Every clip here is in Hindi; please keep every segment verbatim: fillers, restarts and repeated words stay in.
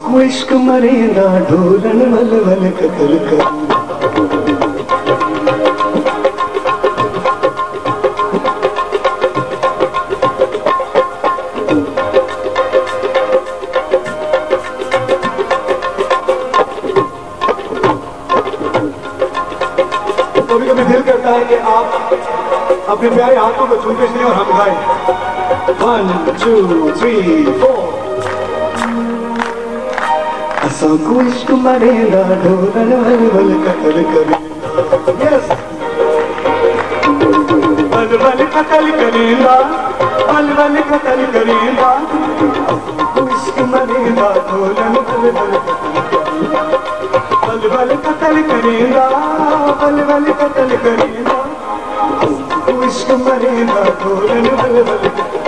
को इश्क मरेंदा ढोलन वल वल कतल कर कभी कभी दिल करता है कि आप अपने प्यारे हाथों को छूटे से और हम गाएं। One two three four. असा को इश्क मरेंदा ढोलन वल वल कतल करेंदा। यस। वल वल कतल करेंदा, वल वल कतल करेंदा। को इश्क मरेंदा ढोलन वल वल वल वल कतल करेंदा, वल वल कतल करेंदा। को इश्क मरेंदा ढोलन वल वल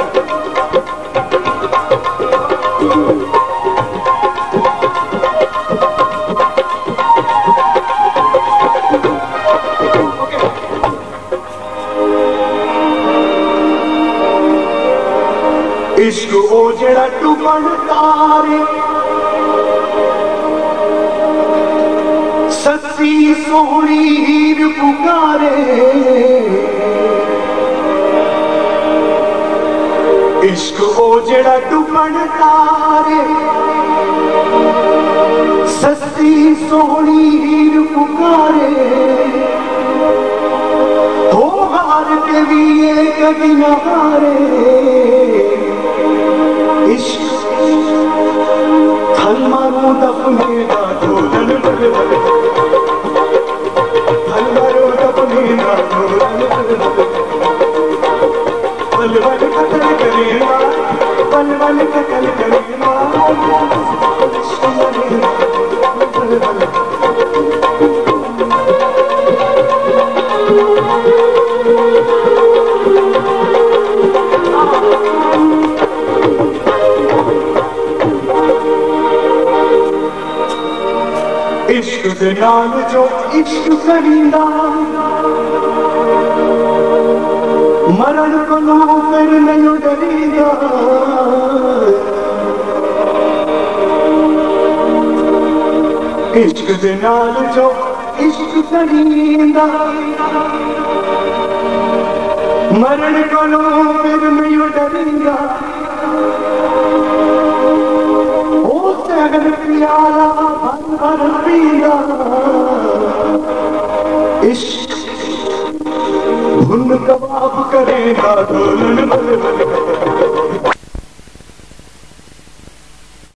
इश्क ओ जेड़ा डुबण तारे सच्ची सोहनी हीर पुकारे। इश्क ओ जेड़ा डुबण तारे सच्ची सोहनी हीर पुकारे। हो हार के भी ये कभी न हारे। इश्क थल मारो दफने दा ढोलन वल वल, थल मारो दफने दा ढोलन वल वल। वल वल कतल करेंदा, वल वल कतल करेंदा। इश्क मरेंदा वल वल। इश्क दे नाल जो इश्क करींदा मरण कोलों फिर नहीं डरींदा। इश्क दे नाल जो इश्क करींदा मरण कोलों फिर नहीं डरींदा। अगर प्याला भर भर पीला इश्क भुन कबाब करेगा ढोलन वल वल।